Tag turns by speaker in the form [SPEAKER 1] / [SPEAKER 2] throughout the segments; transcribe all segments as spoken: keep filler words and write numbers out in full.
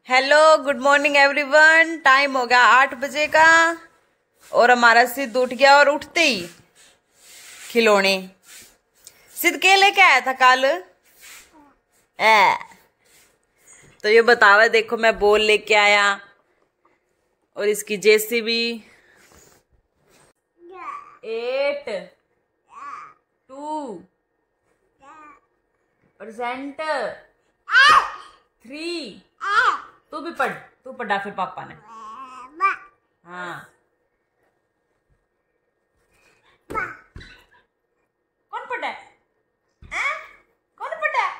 [SPEAKER 1] Hello good morning everyone. Time हो गया आठ बजे का और हमारा सिद्ध उठ गया और उठते ही खिलौने। सिद्ध के लेके आया था कल ए तो ये बतावा, देखो मैं बॉल लेके आया और इसकी JCB. Eight two percent three. तू भी पढ़, तू पढ़ा फिर पापा ने। हाँ कौन पढ़ा है? कौन पढ़ा है?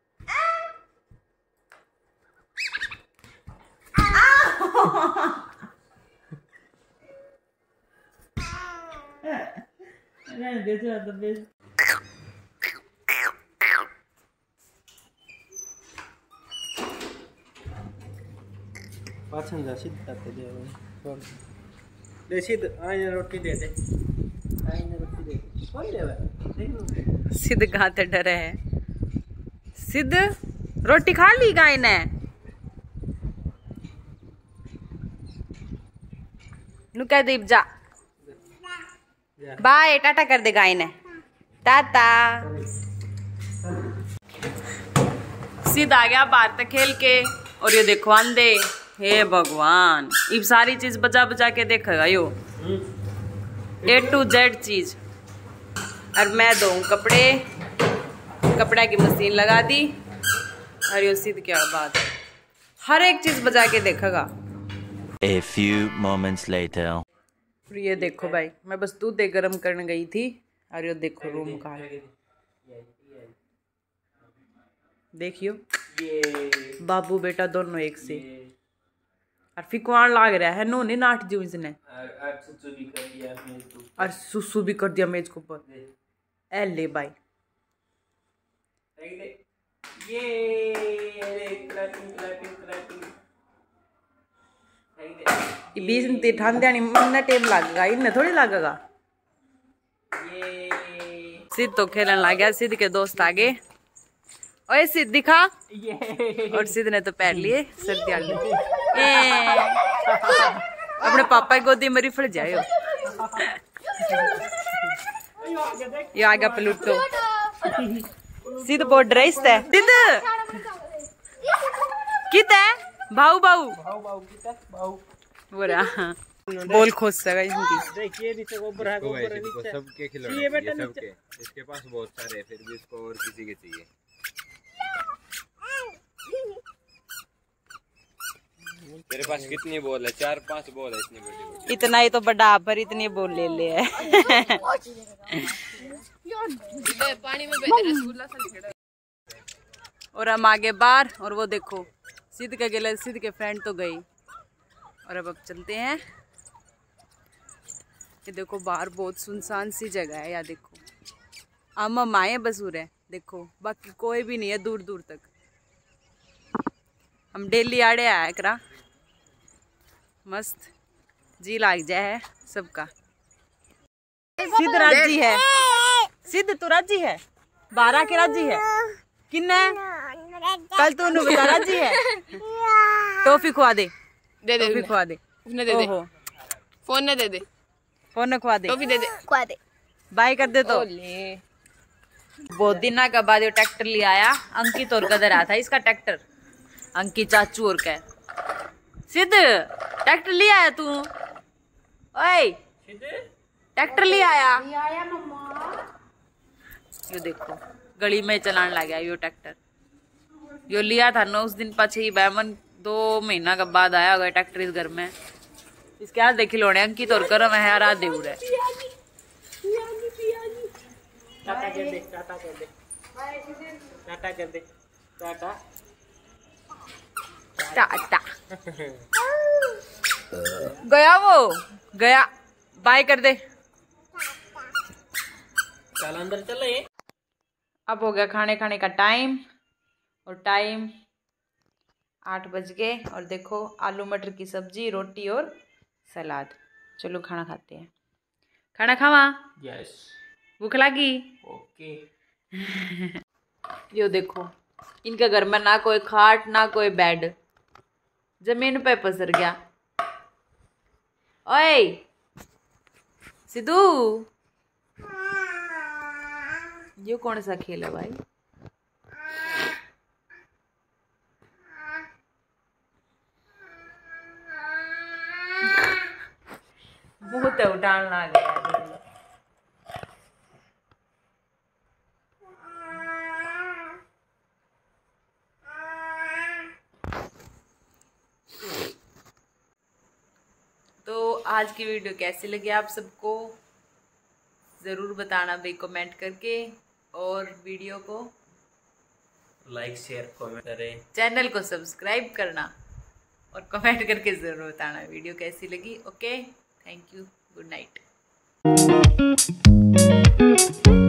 [SPEAKER 2] पाछन जा सिद्ध करते दे छोड़ दे। सिद्ध आइने रोटी दे दे, आइने रोटी दे दे। कौन देवा?
[SPEAKER 1] सिद्ध खाते डरे है। सिद्ध रोटी खा ली गाय ने? नु कह दीप जा बाय टाटा कर दे गाय ने। टाटा। सिद्ध आ गया बाहर तक खेल के और ये देखो अंधे। हे भगवान, ये सारी चीज बजा बजा के देखेगा यो ए टू जेड चीज। और मैं दो कपड़े, कपड़ा की मशीन लगा दी और यो सिद्ध क्या बात है, हर एक चीज बजा के देखेगा।
[SPEAKER 3] A few moments later.
[SPEAKER 1] और ये देखो भाई, मैं बस दूध गर्म करने गई थी और ये देखो रूम का देखियो, बाबू बेटा दोनों एक से। और फिकवान लाग रहा है नो नहीं नाट जी इसने। और सुसु भी कर दिया मेज को ऊपर। ए ले भाई बीस मिनट ठंड आनी इतना टाइम लगेगा, इन्हें थोड़ी लगेगा। सिद्ध तो खेलने लग गया। सिद्ध के दोस्त आ गए। ओए सिद्ध दिखा। और सिद्ध ने तो पैर लिए सर्दी आगे। अपने पापा की गोदी में रिफड़ जाए। ये आ गया प्लूटो। सिद्ध बहुत डराइस है। सिद्ध कित है? भाऊ भाऊ बोरा बोल खोज सका इनकी।
[SPEAKER 2] देखिए नीचे गोबर है, गोबर है नीचे
[SPEAKER 4] सबके खिलौने, ये सबके। इसके पास बहुत सारे हैं, फिर भी इसको और किसी के चाहिए। तेरे पास कितनी बॉल है? चार पांच बॉल है इतनी बड़ी बड़ी।
[SPEAKER 1] इतना ही तो बड़ा पर इतनी बोल ले ले है। और हम आगे बाहर और वो देखो सिद्ध के गले, सिद्ध के फ्रेंड तो गई। और अब अब चलते हैं। ये देखो बाहर बहुत सुनसान सी जगह है। या देखो हम माए बसूर है, देखो बाकी कोई भी नहीं है दूर दूर तक। हम डेली आड़े आया करा, मस्त जी लाग जाए है सबका। सिद्ध राजी है। सिद्ध तो राजी है, बारह के राजी है। किन्ने कल तू नु बता राजी है। टॉफी खुआ दे,
[SPEAKER 5] दे दे
[SPEAKER 1] टॉफी खुआ दे,
[SPEAKER 5] उसने दे दे, फोन ने दे दे,
[SPEAKER 1] फोन ने खुआ दे,
[SPEAKER 5] टॉफी दे दे, खुआ दे,
[SPEAKER 1] बाय कर दे। तो बहुत दिन का बाद ये ट्रैक्टर ले आया। अंकित और कदर आया था इसका ट्रैक्टर, अंकित चाचू और का। सिद्ध ट्रैक्टर ले आया तू? ओए ट्रैक्टर ले आया? ले आया मम्मा। यो देखो गली में चलाने लग गया यो ट्रैक्टर। यो लिया था नौ उस दिन पीछे ही बैमन, दो महीना के बाद आया होगा ट्रैक्टर इस घर में। इसके हाथ देख खिलौने अंकित और करम है यार, दे उड़े।
[SPEAKER 2] टाटा कर दे, टाटा कर दे, टाटा कर दे, टाटा
[SPEAKER 1] टाटा। गया वो गया, बाय कर दे।
[SPEAKER 2] चल अंदर चले।
[SPEAKER 1] अब हो गया खाने खाने का टाइम और टाइम आठ बज गए। और देखो आलू मटर की सब्जी, रोटी और सलाद। चलो खाना खाते हैं। खाना खावा?
[SPEAKER 2] यस।
[SPEAKER 1] भूख लगी?
[SPEAKER 2] ओके।
[SPEAKER 1] यो देखो इनके घर में ना कोई खाट ना कोई बेड, जमीन पे पसर गया। ओए सिद्धू, ये कौन सा खेल है भाई? मुंह तो उठान ना गया। तो आज की वीडियो कैसी लगी आप सबको ज़रूर बताना भाई कमेंट करके, और वीडियो को
[SPEAKER 2] लाइक शेयर कमेंट करें,
[SPEAKER 1] चैनल को सब्सक्राइब करना और कमेंट करके ज़रूर बताना वीडियो कैसी लगी। Okay, thank you, good night.